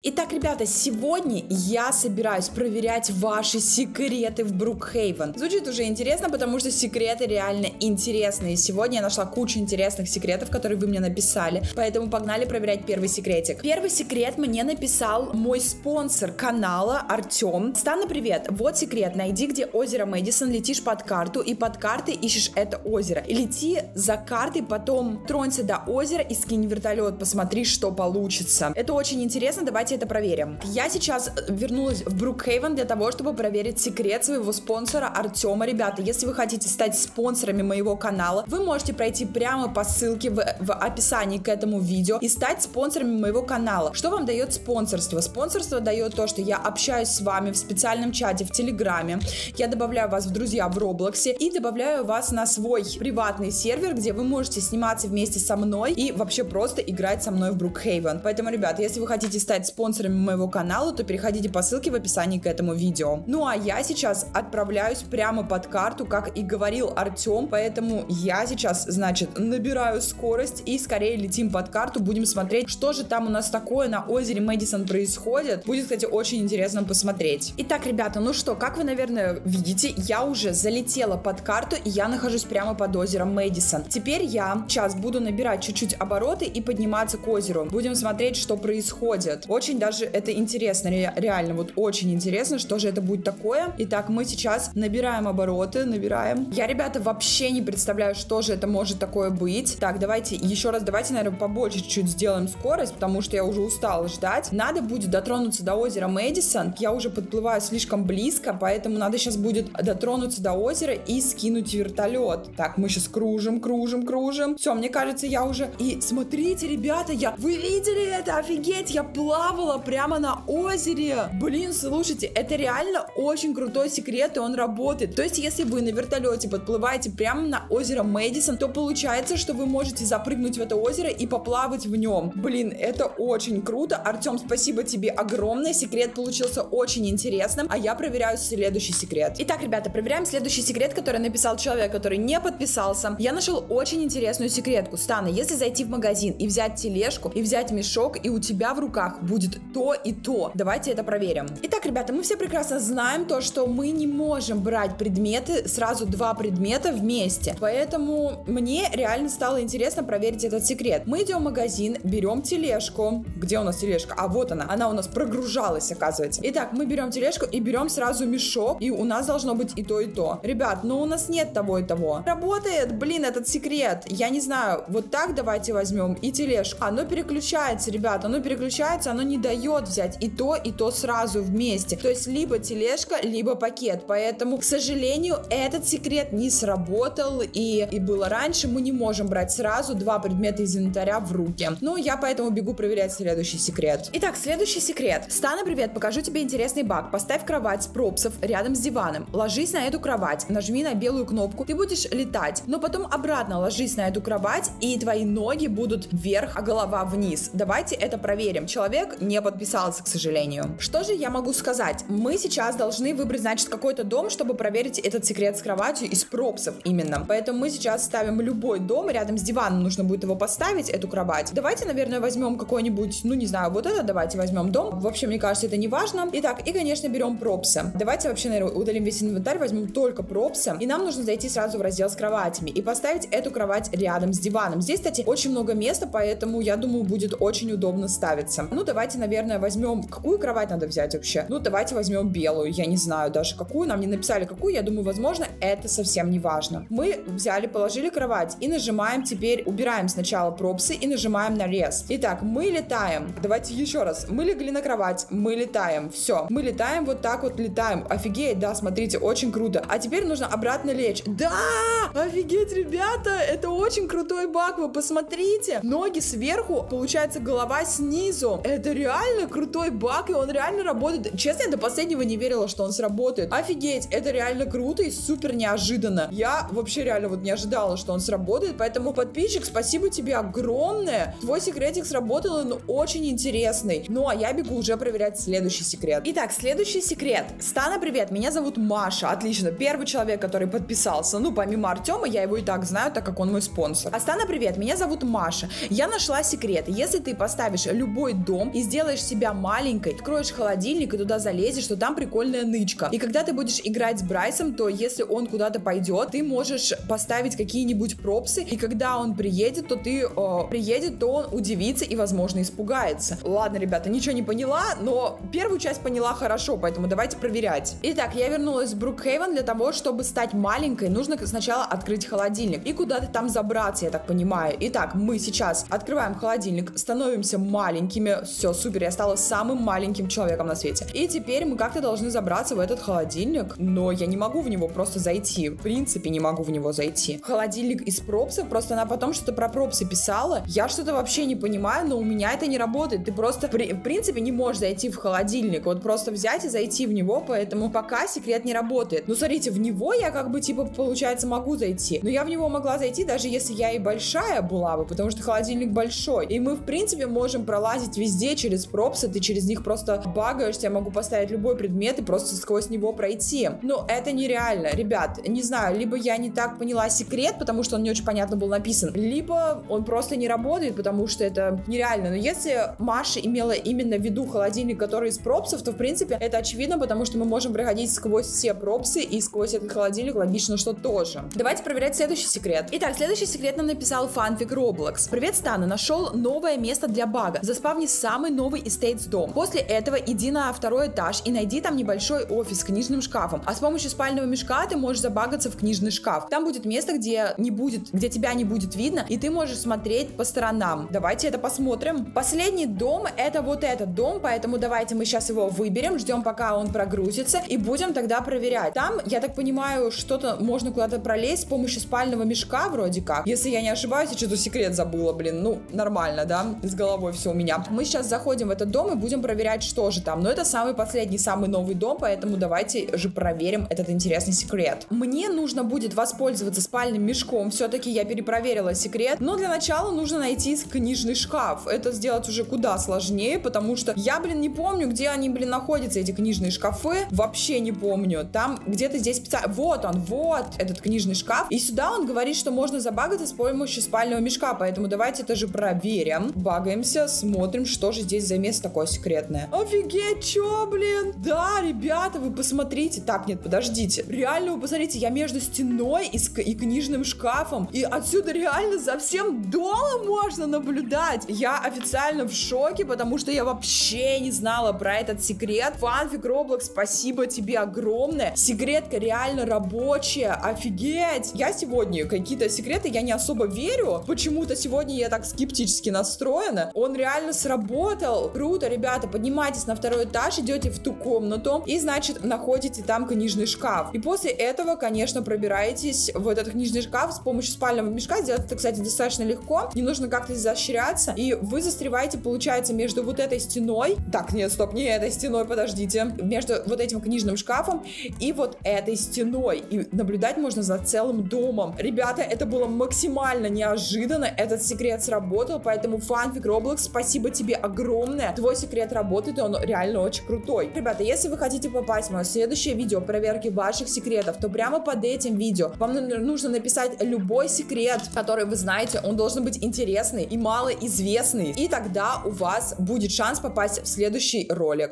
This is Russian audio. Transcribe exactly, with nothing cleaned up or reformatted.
Итак, ребята, сегодня я собираюсь проверять ваши секреты в Брукхейвен. Звучит уже интересно, потому что секреты реально интересные. Сегодня я нашла кучу интересных секретов, которые вы мне написали, поэтому погнали проверять первый секретик. Первый секрет мне написал мой спонсор канала Артем. Стана, привет, вот секрет: найди, где озеро Мэдисон, летишь под карту и под картой ищешь это озеро. И лети за картой, потом тронься до озера и скинь вертолет, посмотри, что получится. Это очень интересно, давайте это проверим. Я сейчас вернулась в Брукхейвен для того, чтобы проверить секрет своего спонсора Артема. Ребята, если вы хотите стать спонсорами моего канала, вы можете пройти прямо по ссылке в, в описании к этому видео и стать спонсорами моего канала. Что вам дает спонсорство? Спонсорство дает то, что я общаюсь с вами в специальном чате в Телеграме, я добавляю вас в друзья в Роблоксе и добавляю вас на свой приватный сервер, где вы можете сниматься вместе со мной и вообще просто играть со мной в Брукхейвен. Поэтому, ребят, если вы хотите стать спонсорами моего канала, то переходите по ссылке в описании к этому видео. Ну а я сейчас отправляюсь прямо под карту, как и говорил Артем, поэтому я сейчас, значит, набираю скорость и скорее летим под карту, будем смотреть, что же там у нас такое на озере Мэдисон происходит. Будет, кстати, очень интересно посмотреть. Итак, ребята, ну что, как вы, наверное, видите, я уже залетела под карту и я нахожусь прямо под озером Мэдисон. Теперь я сейчас буду набирать чуть-чуть обороты и подниматься к озеру. Будем смотреть, что происходит. Очень даже это интересно, ре реально, вот очень интересно, что же это будет такое. Итак, мы сейчас набираем обороты, набираем. Я, ребята, вообще не представляю, что же это может такое быть. Так, давайте еще раз, давайте, наверное, побольше чуть-чуть сделаем скорость, потому что я уже устала ждать. Надо будет дотронуться до озера Мэдисон. Я уже подплываю слишком близко, поэтому надо сейчас будет дотронуться до озера и скинуть вертолет. Так, мы сейчас кружим, кружим, кружим. Все, мне кажется, я уже... И смотрите, ребята, я... Вы видели это? Офигеть, я плавала прямо на озере. Блин, слушайте, это реально очень крутой секрет, и он работает. То есть, если вы на вертолете подплываете прямо на озеро Мэдисон, то получается, что вы можете запрыгнуть в это озеро и поплавать в нем. Блин, это очень круто. Артем, спасибо тебе огромное. Секрет получился очень интересным, а я проверяю следующий секрет. Итак, ребята, проверяем следующий секрет, который написал человек, который не подписался. Я нашел очень интересную секретку. Стана, если зайти в магазин и взять тележку, и взять мешок, и у тебя в руках будет то и то. Давайте это проверим. Итак, ребята, мы все прекрасно знаем то, что мы не можем брать предметы, сразу два предмета вместе. Поэтому мне реально стало интересно проверить этот секрет. Мы идем в магазин, берем тележку. Где у нас тележка? А вот она. Она у нас прогружалась, оказывается. Итак, мы берем тележку и берем сразу мешок, и у нас должно быть и то, и то. Ребят, но у нас нет того и того. Работает, блин, этот секрет. Я не знаю, вот так давайте возьмем и тележку. Оно переключается, ребят, оно переключается, оно не дает взять и то, и то сразу вместе. То есть либо тележка, либо пакет. Поэтому, к сожалению, этот секрет не сработал, и, и было раньше. Мы не можем брать сразу два предмета из инвентаря в руки. Ну, я поэтому бегу проверять следующий секрет. Итак, следующий секрет. Стана, привет, покажу тебе интересный баг. Поставь кровать с пропсов рядом с диваном. Ложись на эту кровать, нажми на белую кнопку, ты будешь летать. Но потом обратно ложись на эту кровать, и твои ноги будут вверх, а голова вниз. Давайте это проверим. Человек не подписался, к сожалению. Что же я могу сказать? Мы сейчас должны выбрать, значит, какой-то дом, чтобы проверить этот секрет с кроватью из пропсов именно. Поэтому мы сейчас ставим любой дом, рядом с диваном нужно будет его поставить, эту кровать. Давайте, наверное, возьмем какой-нибудь, ну, не знаю, вот это давайте возьмем дом. Вообще, мне кажется, это не важно. Итак, и, конечно, берем пропсы. Давайте вообще, наверное, удалим весь инвентарь, возьмем только пропсы. И нам нужно зайти сразу в раздел с кроватями и поставить эту кровать рядом с диваном. Здесь, кстати, очень много места, поэтому, я думаю, будет очень удобно ставиться. Ну, давайте, наверное, возьмем... Какую кровать надо взять вообще? Ну, давайте возьмем белую. Я не знаю даже какую. Нам не написали какую. Я думаю, возможно, это совсем не важно. Мы взяли, положили кровать и нажимаем теперь... Убираем сначала пропсы и нажимаем на рез. Итак, мы летаем. Давайте еще раз. Мы легли на кровать. Мы летаем. Все. Мы летаем, вот так вот летаем. Офигеть, да, смотрите, очень круто. А теперь нужно обратно лечь. Да! Офигеть, ребята! Это очень крутой баг. Вы посмотрите. Ноги сверху, получается, голова снизу. Это реально крутой баг, и он реально работает. Честно, я до последнего не верила, что он сработает. Офигеть, это реально круто и супер неожиданно. Я вообще реально вот не ожидала, что он сработает, поэтому, подписчик, спасибо тебе огромное. Твой секретик сработал, он очень интересный. Ну, а я бегу уже проверять следующий секрет. Итак, следующий секрет. Стана, привет, меня зовут Маша. Отлично, первый человек, который подписался. Ну, помимо Артема, я его и так знаю, так как он мой спонсор. А Стана, привет, меня зовут Маша. Я нашла секрет. Если ты поставишь любой дом и сделаешь сделаешь себя маленькой, откроешь холодильник и туда залезешь, то там прикольная нычка. И когда ты будешь играть с Брайсом, то если он куда-то пойдет, ты можешь поставить какие-нибудь пропсы, и когда он приедет, то ты э, приедет, то он удивится и, возможно, испугается. Ладно, ребята, ничего не поняла, но первую часть поняла хорошо, поэтому давайте проверять. Итак, я вернулась в Брукхейвен. Для того, чтобы стать маленькой, нужно сначала открыть холодильник и куда-то там забраться, я так понимаю. Итак, мы сейчас открываем холодильник, становимся маленькими. Все, супер, я стала самым маленьким человеком на свете. И теперь мы как-то должны забраться в этот холодильник, но я не могу в него просто зайти. В принципе, не могу в него зайти. Холодильник из пропсов, просто она потом что-то про пропсы писала. Я что-то вообще не понимаю, но у меня это не работает. Ты просто, при, в принципе, не можешь зайти в холодильник. Вот просто взять и зайти в него, поэтому пока секрет не работает. Ну, смотрите, в него я как бы, типа, получается, могу зайти. Но я в него могла зайти, даже если я и большая была бы, потому что холодильник большой. И мы, в принципе, можем пролазить везде через пропсы, ты через них просто багаешься, я могу поставить любой предмет и просто сквозь него пройти. Но это нереально. Ребят, не знаю, либо я не так поняла секрет, потому что он не очень понятно был написан, либо он просто не работает, потому что это нереально. Но если Маша имела именно в виду холодильник, который из пропсов, то, в принципе, это очевидно, потому что мы можем проходить сквозь все пропсы, и сквозь этот холодильник логично, что тоже. Давайте проверять следующий секрет. Итак, следующий секрет нам написал фанфик Roblox. Привет, Стана, нашел новое место для бага. Заспавни самый новый Estates дом. После этого иди на второй этаж и найди там небольшой офис с книжным шкафом. А с помощью спального мешка ты можешь забагаться в книжный шкаф. Там будет место, где не будет, где тебя не будет видно, и ты можешь смотреть по сторонам. Давайте это посмотрим. Последний дом — это вот этот дом, поэтому давайте мы сейчас его выберем, ждем, пока он прогрузится, и будем тогда проверять. Там, я так понимаю, что-то можно куда-то пролезть с помощью спального мешка вроде как. Если я не ошибаюсь, я что-то секрет забыла, блин. Ну, нормально, да? С головой все у меня. Мы сейчас заходим в этот дом и будем проверять, что же там. Но это самый последний, самый новый дом, поэтому давайте же проверим этот интересный секрет. Мне нужно будет воспользоваться спальным мешком. Все-таки я перепроверила секрет. Но для начала нужно найти книжный шкаф. Это сделать уже куда сложнее, потому что я, блин, не помню, где они, блин, находятся, эти книжные шкафы. Вообще не помню. Там где-то здесь специально... Вот он, вот этот книжный шкаф. И сюда он говорит, что можно забагаться с помощью спального мешка. Поэтому давайте это же проверим. Багаемся, смотрим, что же здесь за место такое секретное. Офигеть, чё, блин? Да, ребята, вы посмотрите. Так, нет, подождите. Реально, вы посмотрите, я между стеной и, и книжным шкафом. И отсюда реально за всем домом можно наблюдать. Я официально в шоке, потому что я вообще не знала про этот секрет. Фанфик Roblox, спасибо тебе огромное. Секретка реально рабочая. Офигеть. Я сегодня какие-то секреты, я не особо верю. Почему-то сегодня я так скептически настроена. Он реально сработал. Круто, ребята, поднимайтесь на второй этаж, идете в ту комнату и, значит, находите там книжный шкаф. И после этого, конечно, пробираетесь в этот книжный шкаф с помощью спального мешка. Сделать это, кстати, достаточно легко. Не нужно как-то изощряться. И вы застреваете, получается, между вот этой стеной. Так, нет, стоп, не этой стеной, подождите. Между вот этим книжным шкафом и вот этой стеной. И наблюдать можно за целым домом. Ребята, это было максимально неожиданно. Этот секрет сработал, поэтому фанфик Roblox, спасибо тебе огромное. Твой секрет работает, и он реально очень крутой. Ребята, если вы хотите попасть в мое следующее видео проверки ваших секретов, то прямо под этим видео вам нужно написать любой секрет, который вы знаете. Он должен быть интересный и малоизвестный. И тогда у вас будет шанс попасть в следующий ролик.